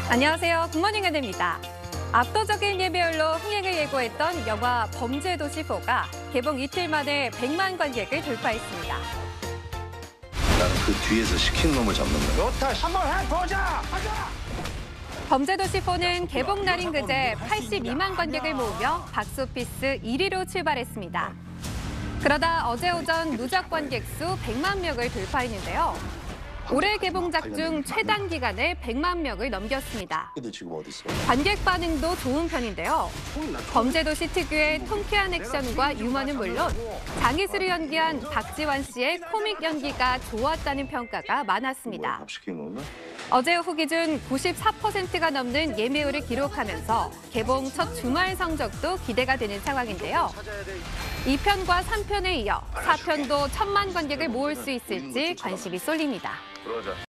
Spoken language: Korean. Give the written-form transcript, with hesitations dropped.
안녕하세요. 굿모닝 연예입니다. 압도적인 예매율로 흥행을 예고했던 영화 범죄도시 4가 개봉 이틀 만에 100만 관객을 돌파했습니다. 나는 그 뒤에서 시킨 놈을 잡는 거야. 좋다, 한번 해보자! 가자! 범죄도시 4는 개봉 날인 그제 82만 관객을 모으며 박스오피스 1위로 출발했습니다. 그러다 어제 오전 누적 관객 수 100만 명을 돌파했는데요. 올해 개봉작 중 최단 기간에 100만 명을 넘겼습니다. 지금 어디 있어? 관객 반응도 좋은 편인데요. 범죄도시 특유의 통쾌한 액션과 유머는 물론 장이수를 연기한 박지원 씨의 코믹 연기가 좋았다는 평가가 많았습니다. 어제 오후 기준 94%가 넘는 예매율을 기록하면서 개봉 첫 주말 성적도 기대가 되는 상황인데요. 2편과 3편에 이어 4편도 1,000만 관객을 모을 수 있을지 관심이 쏠립니다.